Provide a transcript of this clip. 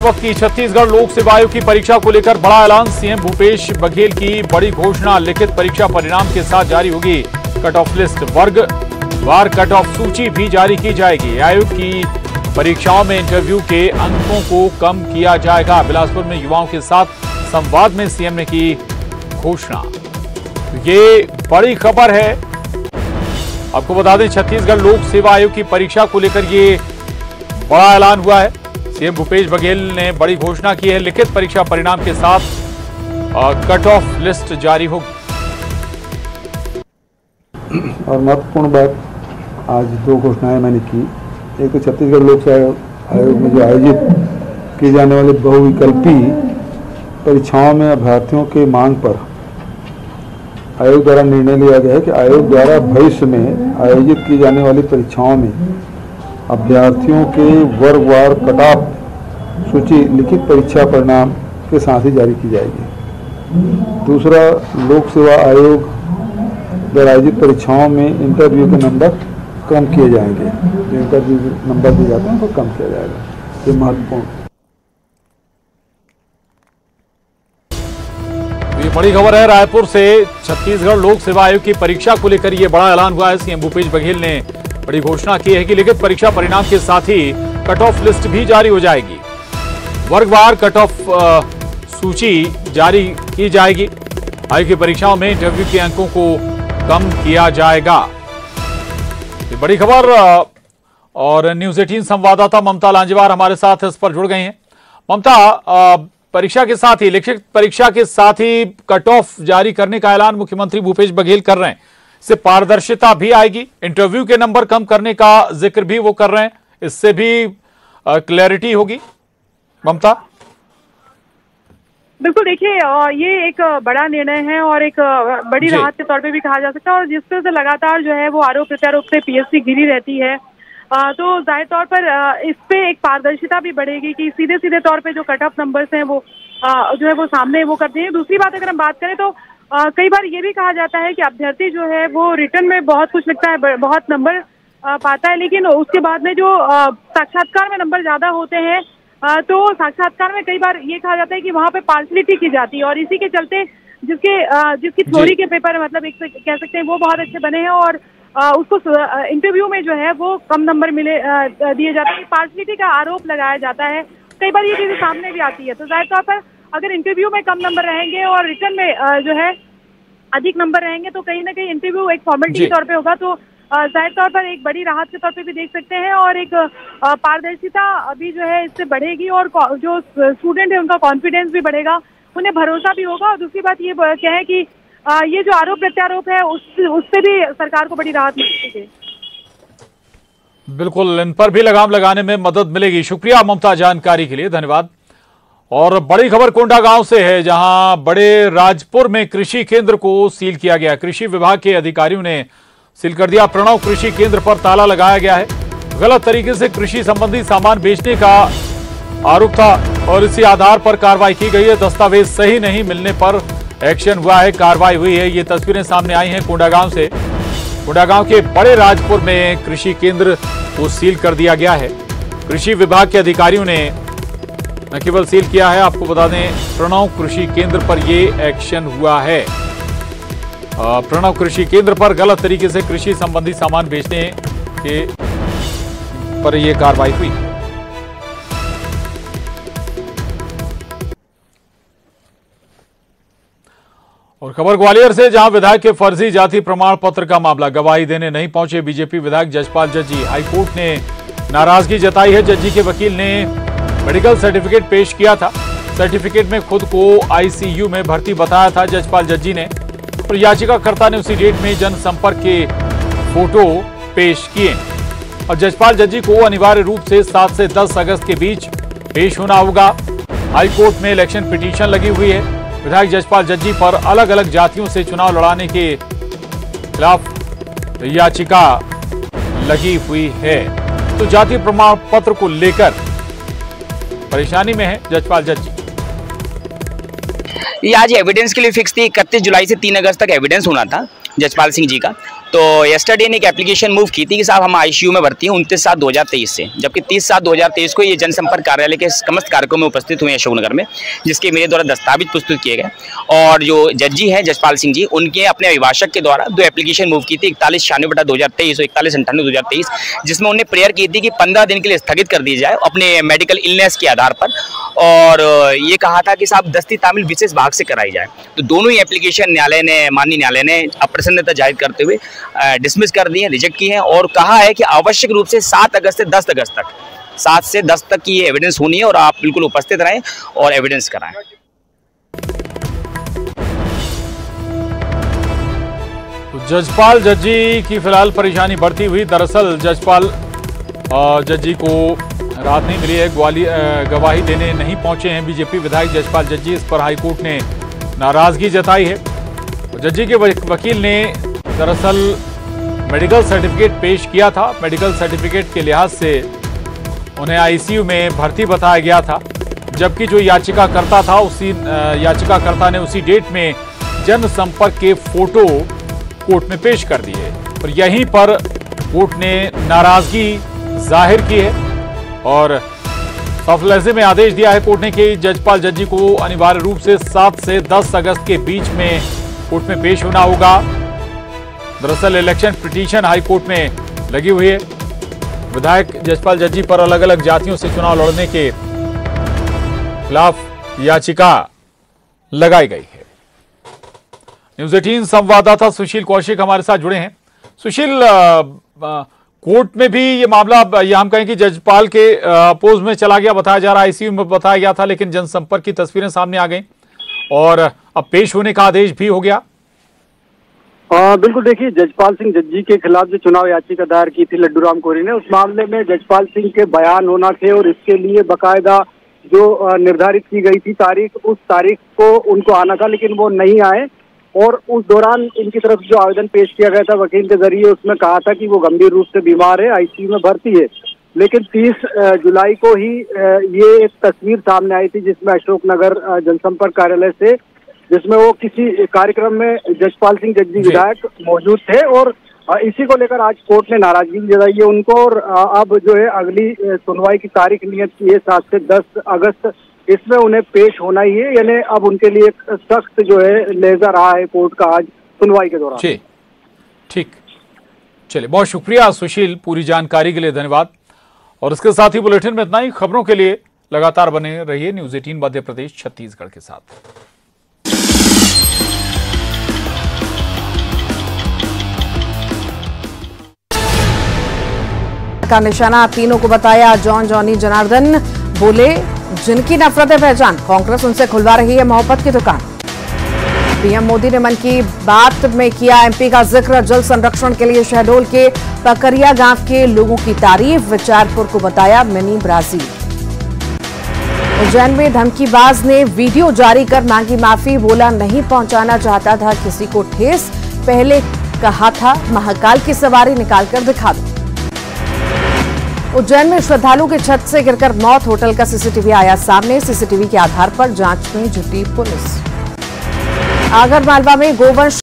वक्त की छत्तीसगढ़ लोक सेवा आयोग की परीक्षा को लेकर बड़ा ऐलान। सीएम भूपेश बघेल की बड़ी घोषणा। लिखित परीक्षा परिणाम के साथ जारी होगी कट ऑफ लिस्ट। वर्ग वार कट ऑफ सूची भी जारी की जाएगी। आयोग की परीक्षाओं में इंटरव्यू के अंकों को कम किया जाएगा। बिलासपुर में युवाओं के साथ संवाद में सीएम ने की घोषणा। ये बड़ी खबर है। आपको बता दें, छत्तीसगढ़ लोक सेवा आयोग की परीक्षा को लेकर ये बड़ा ऐलान हुआ है। सीएम भूपेश बघेल ने बड़ी घोषणा की है। लिखित परीक्षा परिणाम के साथ कट ऑफ लिस्ट जारी होगी। और महत्वपूर्ण बात, आज दो घोषणाएं मैंने की। एक तो छत्तीसगढ़ लोक सेवा आयोग में जो आयोजित की जाने वाली बहुविकल्पी परीक्षाओं में अभ्यर्थियों के मांग पर आयोग द्वारा निर्णय लिया गया है कि आयोग द्वारा भविष्य में आयोजित की जाने वाली परीक्षाओं में अभ्यर्थियों के वर्गवार कट ऑफ सूची लिखित परीक्षा परिणाम के साथ ही जारी की जाएगी। दूसरा, लोक सेवा आयोग द्वारा आयोजित परीक्षाओं में इंटरव्यू के नंबर कम किए जाएंगे। जो इंटरव्यू नंबर दिए जाते हैं वो कम किया जाएगा। ये महत्वपूर्ण। ये बड़ी खबर है। रायपुर से छत्तीसगढ़ लोक सेवा आयोग की परीक्षा को लेकर ये बड़ा ऐलान हुआ है। सीएम भूपेश बघेल ने बड़ी घोषणा की है कि लिखित परीक्षा परिणाम के साथ ही कट ऑफ लिस्ट भी जारी हो जाएगी। वर्गवार कट ऑफ सूची जारी की जाएगी। आयोग की परीक्षाओं में इंटरव्यू के अंकों को कम किया जाएगा। ये बड़ी खबर। और न्यूज 18 संवाददाता ममता लांजेवार हमारे साथ इस पर जुड़ गई हैं। ममता, परीक्षा के साथ ही, लिखित परीक्षा के साथ ही कट ऑफ जारी करने का ऐलान मुख्यमंत्री भूपेश बघेल कर रहे हैं। इससे पारदर्शिता भी आएगी। इंटरव्यू के नंबर कम करने का जिक्र भी वो कर रहे हैं। इससे भी क्लैरिटी होगी। ममता, बिल्कुल, देखिए ये एक बड़ा निर्णय है और एक बड़ी राहत के तौर पे भी कहा जा सकता है। और जिस तरह से लगातार जो है वो आरोप प्रत्यारोप से पीएससी घिरी रहती है, तो जाहिर तौर पर इस पे एक पारदर्शिता भी बढ़ेगी कि सीधे सीधे तौर पे जो कट ऑफ नंबर्स हैं वो जो है वो सामने वो करते हैं। दूसरी बात, अगर हम बात करें तो कई बार ये भी कहा जाता है कि अभ्यर्थी जो है वो रिटर्न में बहुत कुछ लिखता है, बहुत नंबर पाता है, लेकिन उसके बाद में जो साक्षात्कार में नंबर ज्यादा होते हैं, तो साक्षात्कार में कई बार ये कहा जाता है कि वहाँ पे पार्शलिटी की जाती है। और इसी के चलते जिसकी थ्योरी के पेपर मतलब एक कह सकते हैं वो बहुत अच्छे बने हैं और उसको इंटरव्यू में जो है वो कम नंबर दिए जाते हैं। पार्शलिटी का आरोप लगाया जाता है। कई बार ये चीजें सामने भी आती है। तो जाहिर तौर पर अगर इंटरव्यू में कम नंबर रहेंगे और रिटर्न में जो है अधिक नंबर रहेंगे, तो कहीं ना कहीं इंटरव्यू एक फॉर्मेलिटी के तौर पे होगा। तो जाहिर तौर पर एक बड़ी राहत के तौर पे भी देख सकते हैं और एक पारदर्शिता अभी जो है इससे बढ़ेगी और जो स्टूडेंट है उनका कॉन्फिडेंस भी बढ़ेगा, उन्हें भरोसा भी होगा। और दूसरी बात ये कहें कि ये जो आरोप प्रत्यारोप है उससे भी सरकार को बड़ी राहत मिलेगी। बिल्कुल, इन पर भी लगाम लगाने में मदद मिलेगी। शुक्रिया ममता, जानकारी के लिए धन्यवाद। और बड़ी खबर कोंडागांव से है, जहां बड़े राजपुर में कृषि केंद्र को सील किया गया। कृषि विभाग के अधिकारियों ने सील कर दिया। प्रणव कृषि केंद्र पर ताला लगाया गया है। गलत तरीके से कृषि संबंधी सामान बेचने का आरोप था और इसी आधार पर कार्रवाई की गई है। दस्तावेज सही नहीं मिलने पर एक्शन हुआ है, कार्रवाई हुई है। ये तस्वीरें सामने आई हैं कोंडागांव से। कोंडागांव के बड़े राजपुर में कृषि केंद्र को सील कर दिया गया है। कृषि विभाग के अधिकारियों ने न केवल सील किया है, आपको बता दें प्रणव कृषि केंद्र पर यह एक्शन हुआ है। प्रणव कृषि केंद्र पर गलत तरीके से कृषि संबंधी सामान बेचने के पर यह कार्रवाई हुई। और खबर ग्वालियर से, जहां विधायक के फर्जी जाति प्रमाण पत्र का मामला। गवाही देने नहीं पहुंचे बीजेपी विधायक जजपाल जज्जी। हाईकोर्ट ने नाराजगी जताई है। जज्जी के वकील ने मेडिकल सर्टिफिकेट पेश किया था। सर्टिफिकेट में खुद को आईसीयू में भर्ती बताया था जजपाल जज्जी ने। और याचिकाकर्ता ने उसी डेट में जनसंपर्क के फोटो पेश किए और जजपाल जज्जी को अनिवार्य रूप से 7 से 10 अगस्त के बीच पेश होना होगा। हाईकोर्ट में इलेक्शन पिटीशन लगी हुई है। विधायक जजपाल जज्जी पर अलग अलग जातियों से चुनाव लड़ाने के खिलाफ याचिका लगी हुई है। तो जाति प्रमाण पत्र को लेकर परेशानी में है जजपाल जज्जी। ये आज एविडेंस के लिए फिक्स थी। 31 जुलाई से 3 अगस्त तक एविडेंस होना था जजपाल सिंह जी का। तो यस्टरडे ने एक एप्लीकेशन मूव की थी कि साहब हम आईसीयू में भर्ती हैं 29/7/2023 से, जबकि 30/7/2023 को ये जनसंपर्क कार्यालय के समस्त कार्यक्रम में उपस्थित हुए अशोकनगर में, जिसके मेरे द्वारा दस्तावेज प्रस्तुत किए गए। और जो जज जी हैं जजपाल सिंह जी, उनके अपने अभिभाषक के द्वारा 2 एप्लीकेशन मूव की थी, 4196/2023 और 4198/2023, जिसमें उन्होंने प्रेयर की थी कि 15 दिन के लिए स्थगित कर दी जाए अपने मेडिकल इलनेस के आधार पर, और ये कहा था कि साहब दस्ती तामील विशेष भाग से कराई जाए। तो दोनों ही एप्लीकेशन माननीय न्यायालय ने अप्रसन्नता जाहिर करते हुए डिसमिस कर दी है, रिजेक्ट की है, और कहा है कि आवश्यक रूप से 7 अगस्त से 10 अगस्त तक 7 से 10 तक की ये एविडेंस होनी है और आप बिल्कुल उपस्थित रहें और एविडेंस कराएं। तो जजपाल जज्जी की फिलहाल परेशानी बढ़ती हुई। दरअसल जजपाल जज्जी को राहत नहीं मिली है, गवाही देने नहीं पहुंचे हैं बीजेपी विधायक जजपाल जज्जी। इस पर हाईकोर्ट ने नाराजगी जताई है। जज्जी के वकील ने दरअसल मेडिकल सर्टिफिकेट पेश किया था। मेडिकल सर्टिफिकेट के लिहाज से उन्हें आईसीयू में भर्ती बताया गया था, जबकि जो याचिकाकर्ता था याचिकाकर्ता ने उसी डेट में जनसंपर्क के फोटो कोर्ट में पेश कर दिए, और यहीं पर कोर्ट ने नाराजगी जाहिर की है और सफलजे में आदेश दिया है कोर्ट ने कि जजपाल जज्जी को अनिवार्य रूप से 7 से 10 अगस्त के बीच में कोर्ट में पेश होना होगा। दरअसल इलेक्शन पिटीशन हाई कोर्ट में लगी हुई है। विधायक जजपाल जज्जी पर अलग अलग जातियों से चुनाव लड़ने के खिलाफ याचिका लगाई गई है। न्यूज़ 18 संवाददाता सुशील कौशिक हमारे साथ जुड़े हैं। सुशील, कोर्ट में भी ये मामला हम कहें कि जजपाल के अपोज में चला गया, बताया जा रहा है आईसीयू में बताया गया था, लेकिन जनसंपर्क की तस्वीरें सामने आ गई और अब पेश होने का आदेश भी हो गया। बिल्कुल, देखिए जजपाल सिंह जज्जी के खिलाफ जो चुनाव याचिका दायर की थी लड्डूराम कोरी ने, उस मामले में जजपाल सिंह के बयान होना थे और इसके लिए बकायदा जो निर्धारित की गई थी तारीख, उस तारीख को उनको आना था, लेकिन वो नहीं आए। और उस दौरान इनकी तरफ जो आवेदन पेश किया गया था वकील के जरिए, उसमें कहा था कि वो गंभीर रूप से बीमार है, आईसीयू में भर्ती है। लेकिन 30 जुलाई को ही ये एक तस्वीर सामने आई थी जिसमें अशोकनगर जनसंपर्क कार्यालय से, जिसमें वो किसी कार्यक्रम में जजपाल सिंह जज्जी विधायक मौजूद थे, और इसी को लेकर आज कोर्ट ने नाराजगी जताई है उनको। और अब जो है अगली सुनवाई की तारीख नियत की है 7 से 10 अगस्त, इसमें उन्हें पेश होना ही है। यानी अब उनके लिए सख्त जो है लहजा रहा है कोर्ट का आज सुनवाई के दौरान। ठीक, चलिए, बहुत शुक्रिया सुशील, पूरी जानकारी के लिए धन्यवाद। और इसके साथ ही बुलेटिन में इतना ही। खबरों के लिए लगातार बने रहिए न्यूज़ 18 मध्य प्रदेश छत्तीसगढ़ के साथ। का निशाना तीनों को बताया जॉन जॉनी जनार्दन। बोले जिनकी नफरत है पहचान, कांग्रेस उनसे खुलवा रही है मोहब्बत की दुकान। पीएम मोदी ने मन की बात में किया एमपी का जिक्र। जल संरक्षण के लिए शहडोल के पकरिया गांव के लोगों की तारीफ। विचारपुर को बताया मिनी ब्राजील। उज्जैन में धमकीबाज ने वीडियो जारी कर मांगी माफी। बोला नहीं पहुंचाना चाहता था किसी को ठेस, पहले कहा था महाकाल की सवारी निकालकर दिखा दो। उज्जैन में श्रद्धालु की छत से गिरकर मौत। होटल का सीसीटीवी आया सामने। सीसीटीवी के आधार पर जांच में जुटी पुलिस। आगरमालवा में गोवंश